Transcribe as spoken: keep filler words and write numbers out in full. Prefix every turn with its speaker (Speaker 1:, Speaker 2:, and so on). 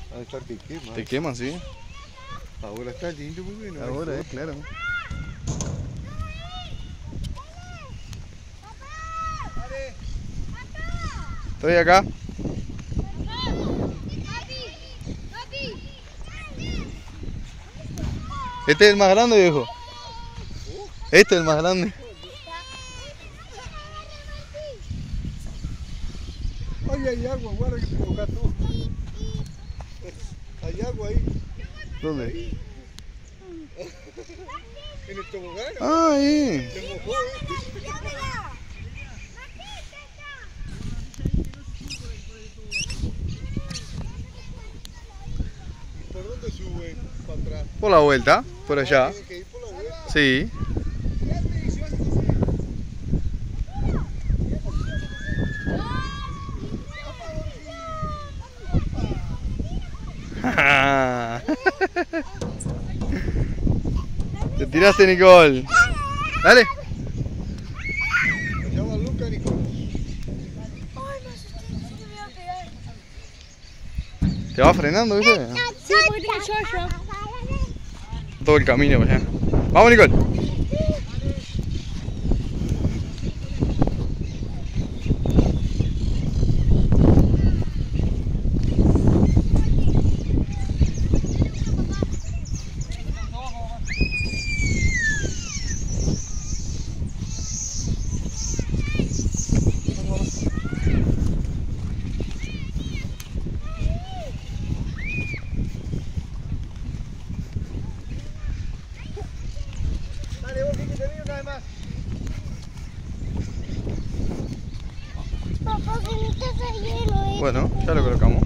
Speaker 1: Va a estar que quema.
Speaker 2: Te quema, sí.
Speaker 1: Ahora está lindo porque no.
Speaker 2: Ahora, eh, claro. Estoy acá. Este es el más grande, viejo. Este es el más grande.
Speaker 1: Ay, hay agua, guarda que te toca tú. Hay agua ahí.
Speaker 2: ¿Dónde?
Speaker 1: Ahí. En el tobogán.
Speaker 2: Ah, ahí.
Speaker 1: Se mojó, ¿eh? ¿Por dónde suben? Para atrás.
Speaker 2: Por la vuelta, por allá.
Speaker 1: Tiene que ir por la vuelta.
Speaker 2: Sí. Te tiraste, Nicole. Dale.
Speaker 1: Allá va Luca, Nicole.
Speaker 2: ¿Te va frenando, viste?
Speaker 3: Sí, porque tiene yo, yo.
Speaker 2: Todo el camino para allá. Vamos, Nicole.
Speaker 1: Dale, vos, que te viene una vez más.
Speaker 3: Papá, que no te está lleno, eh.
Speaker 2: Bueno, ya lo colocamos.